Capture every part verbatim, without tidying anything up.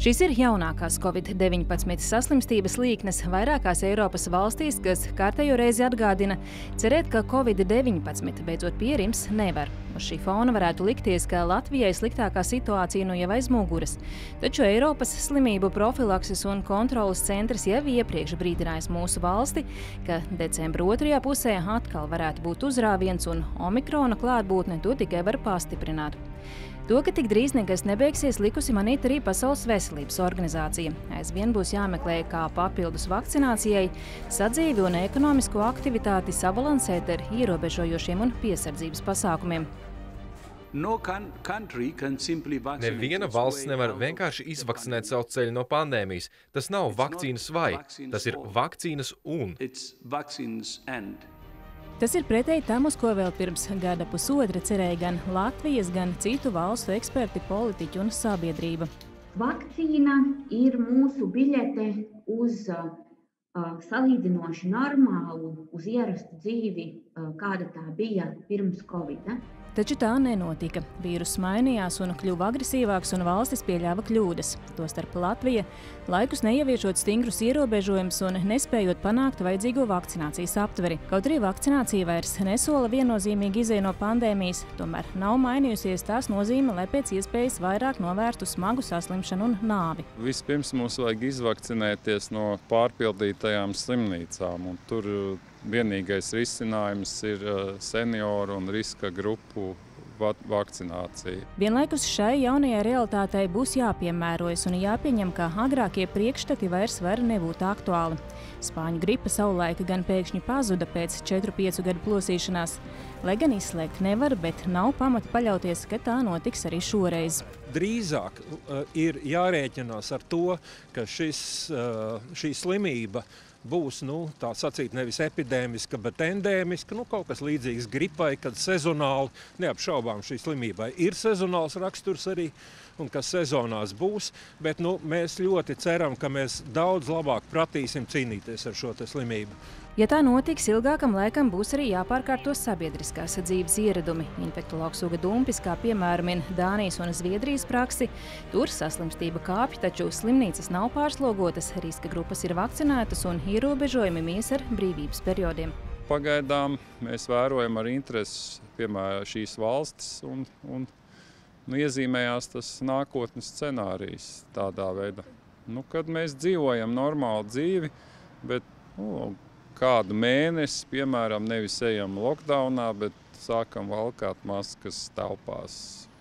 Šīs ir jaunākās Covid deviņpadsmit saslimstības līknes vairākās Eiropas valstīs, kas kārtējo reizi atgādina, cerēt, ka Covid deviņpadsmit beidzot pierims nevar. Uz šī fona varētu likties, ka Latvijai sliktākā situācija nu jau aiz muguras. Taču Eiropas slimību profilakses un kontrolas centrs jau iepriekš brīdinājis mūsu valsti, ka decembra otrajā pusē atkal varētu būt uzrāviens un omikrona klātbūtne to tikai var pastiprināt. To, ka tik drīz nekas nebeigsies, likusi manīt arī Pasaules veselības organizācija. Aizvien būs jāmeklē, kā papildus vakcinācijai, sadzīvi un ekonomisko aktivitāti sabalansēt ar ierobežojošiem un piesardzības pasākumiem. Neviena valsts nevar vienkārši izvakcinēt savu ceļu no pandēmijas. Tas nav vakcīnas vai, tas ir vakcīnas un. Tas ir pretēji tam, uz ko vēl pirms gada pusotra cerēja gan Latvijas, gan citu valstu eksperti, politiķi un sabiedrība. Vakcīna ir mūsu biļete uz uh, salīdzinoši normālu, uz ierastu dzīvi, uh, kāda tā bija pirms Covida. Taču tā nenotika. Vīrus mainījās un kļuva agresīvāks, un valstis pieļāva kļūdas. Tostarp Latvija, laikus neieviešot stingrus ierobežojumus un nespējot panākt vajadzīgo vakcinācijas aptveri. Kaut arī vakcinācija vairs nesola viennozīmīgi izēju no pandēmijas, tomēr nav mainījusies tās nozīme, lai pēc iespējas vairāk novērstu smagu saslimšanu un nāvi. Vispirms mums vajag izvakcinēties no pārpildītajām slimnīcām, un tur vienīgais risinājums ir senioru un riska grupu vakcinācija. Vienlaikus šai jaunajai realitātei būs jāpiemērojas un jāpieņem, ka agrākie priekšstati vairs var nebūt aktuāli. Spāņu gripa savulaika gan pēkšņi pazuda pēc četru piecu gadu plosīšanās. Lai gan izslēgt nevar, bet nav pamata paļauties, ka tā notiks arī šoreiz. Drīzāk uh, ir jārēķinās ar to, ka šis, uh, šī slimība būs, nu, tā sacīt, nevis epidēmiska, bet endēmiska, nu, kaut kas līdzīgs gripai, kad sezonāli, neapšaubām šī slimībai ir sezonāls raksturs arī, un kas sezonās būs, bet, nu, mēs ļoti ceram, ka mēs daudz labāk pratīsim cīnīties ar šo te slimību. Ja tā notiks, ilgākam laikam būs arī jāpārkārto sabiedriskās dzīves ieradumi. Infektologs Uga Dumpis, kā piemēram min Dānijas un Zviedrijas praksi, tur saslimstība kāpj, taču slimnīcas nav pārslogotas, riska grupas ir vakcinētas un ierobežojumi mies ar brīvības periodiem. Pagaidām mēs vērojam ar interesi, piemēram, šīs valstis un, un nu, iezīmējās tas nākotnes scenārijs tādā veidā. Nu, kad mēs dzīvojam normālu dzīvi, bet nu, kādu mēnesi, piemēram, nevis ejam lockdownā, bet sākam valkāt maskas telpās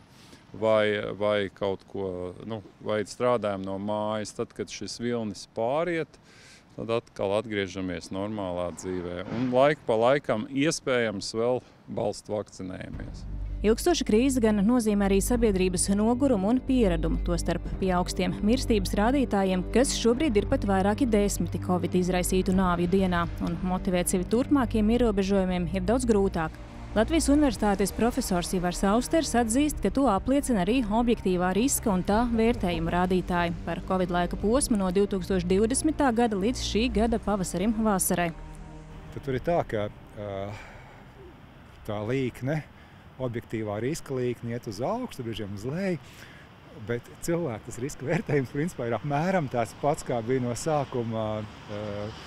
vai, vai kaut ko, nu, vai strādājam no mājas. Tad, kad šis vilnis pāriet, tad atkal atgriežamies normālā dzīvē. Un laiku pa laikam iespējams vēl balstu vakcinējamies. Ilgstoša krīze gan nozīmē arī sabiedrības nogurumu un pieradumu, tostarp pie augstiem mirstības rādītājiem, kas šobrīd ir pat vairāki desmiti Covid izraisītu nāvju dienā, un motivēt sevi turpmākiem ierobežojumiem ir daudz grūtāk. Latvijas Universitātes profesors Ivars Austers atzīst, ka to apliecina arī objektīvā riska un tā vērtējuma rādītāji par Covid laika posmu no divtūkstoš divdesmitā gada līdz šī gada pavasarim vasarai. Tad tur ir tā, ka uh, tā līkne, objektīvā riska līkne iet uz augstu, brīžiem uz leju, bet cilvēku tas riska vērtējums principā ir apmēram tās pats, kā bija no sākuma uh,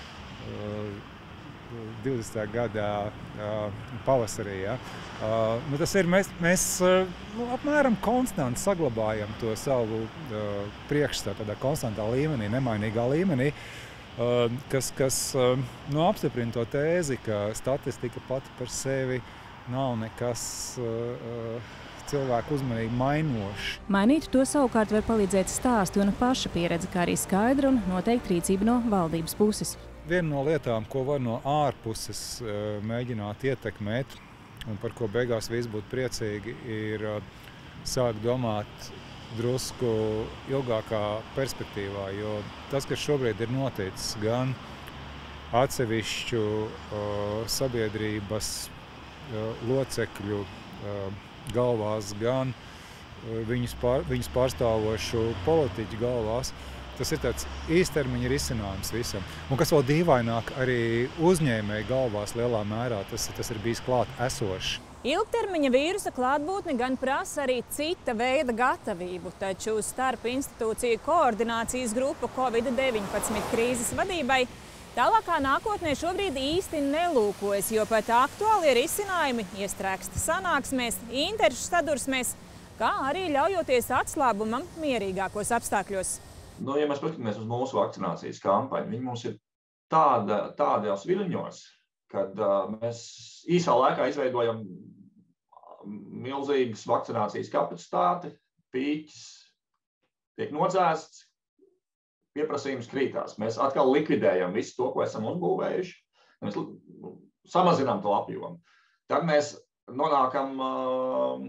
uh, divdesmitā gadā uh, pavasarī. Ja. Uh, nu tas ir, mēs, mēs uh, nu, apmēram konstanti saglabājam to savu uh, priekšstatu tādā konstantā līmenī, nemainīgā līmenī, uh, kas, kas uh, nu, apstiprina to tēzi, ka statistika pati par sevi nav nekas uh, cilvēku uzmanību mainošs. Mainīt to savukārt var palīdzēt stāsti un paša pieredze, kā arī skaidra un noteikti rīcība no valdības puses. Viena no lietām, ko var no ārpuses uh, mēģināt ietekmēt, un par ko beigās visi būtu priecīgi, ir uh, sākt domāt drusku ilgākā perspektīvā, jo tas, kas šobrīd ir noticis gan atsevišķu uh, sabiedrības locekļu galvās, gan viņus, pār, viņus pārstāvošu politiķu galvās. Tas ir tāds īstermiņa risinājums visam. Un kas vēl dīvaināk, arī uzņēmēju galvās lielā mērā tas, tas ir bijis klāt esošs. Ilgtermiņa vīrusa klātbūtne gan prasa arī cita veida gatavību, taču starp institūciju koordinācijas grupa Covid deviņpadsmit krīzes vadībai tālākā nākotnē šobrīd īsti nelūkojas, jo pat aktuālie risinājumi iestrēgst sanāksmēs, interešu sadursmēs, kā arī ļaujoties atslābumam mierīgākos apstākļos. Nu, ja mēs paskatāmies uz mūsu vakcinācijas kampaņu, viņi mums ir tāda, tādos viļņos, kad uh, mēs īsā laikā izveidojam milzīgas vakcinācijas kapacitāti, pīķis tiek nodzēsts, pieprasījums krītās. Mēs atkal likvidējam visu to, ko esam uzbūvējuši, mēs samazinām to apjomu. Tad mēs nonākam uh,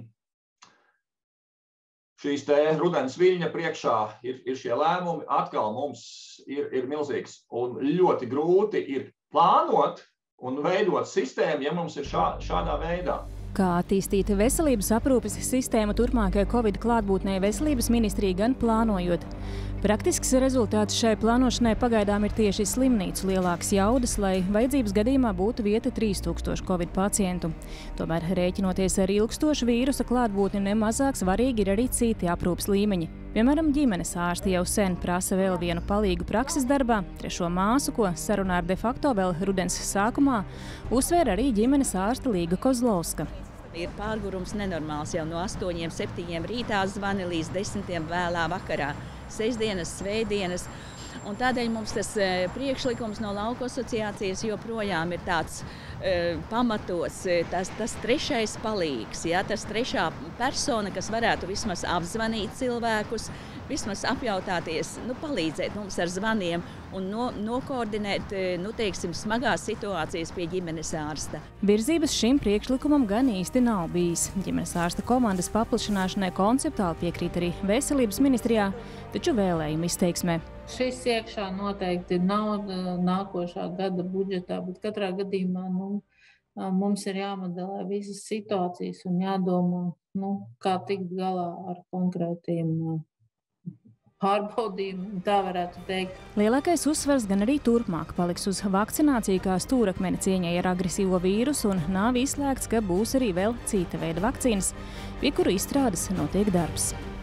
šīs te rudens viļņa priekšā, ir, ir šie lēmumi, atkal mums ir, ir milzīgs un ļoti grūti ir plānot un veidot sistēmu, ja mums ir šā, šādā veidā. Kā attīstīt veselības aprūpes sistēmu turpmākajai Covid klātbūtnē veselības ministrija gan plānojot. Praktisks rezultāts šai plānošanai pagaidām ir tieši slimnīcu lielākas jaudas, lai vajadzības gadījumā būtu vieta trīs tūkstoši Covid pacientu. Tomēr rēķinoties ar ilgstošu vīrusa klātbūtni, nemazāk svarīgi ir arī citi aprūpes līmeņi. Piemēram, ģimenes ārsti jau sen prasa vēl vienu palīgu prakses darbā, trešo māsu, ko sarunā ar de facto vēl rudens sākumā, uzsvēra arī ģimenes ārste Līga Kozlovska. Ir pārgurums nenormāls, jau no astoņiem, septiņiem rītā zvani līdz desmitiem vēlā vakarā, sestdienas, svētdienas. Un tādēļ mums tas priekšlikums no Lauku asociācijas joprojām ir tāds e, pamatos, tas, tas trešais palīgs, ja, tas trešā persona, kas varētu vismaz apzvanīt cilvēkus, vismaz apjautāties, nu, palīdzēt mums ar zvaniem un no, nokoordinēt, nu, teiksim, smagās situācijas pie ģimenes ārsta. Virzības šim priekšlikumam gan īsti nav bijis. Ģimenes ārsta komandas paplašināšanai konceptuāli piekrīt arī veselības ministrijā, taču vēlējumu izteiksmē. Šis iekšā noteikti nav nākošā gada budžetā, bet katrā gadījumā nu, mums ir jāmodelē visas situācijas un jādomā, nu, kā tikt galā ar konkrētiem pārbaudījumiem, tā varētu teikt. Lielākais uzsvars gan arī turpmāk paliks uz vakcināciju kā stūrakmeni cīņai ar agresīvo vīrusu un nav izslēgts, ka būs arī vēl cita veida vakcīnas, pie kuru izstrādes notiek darbs.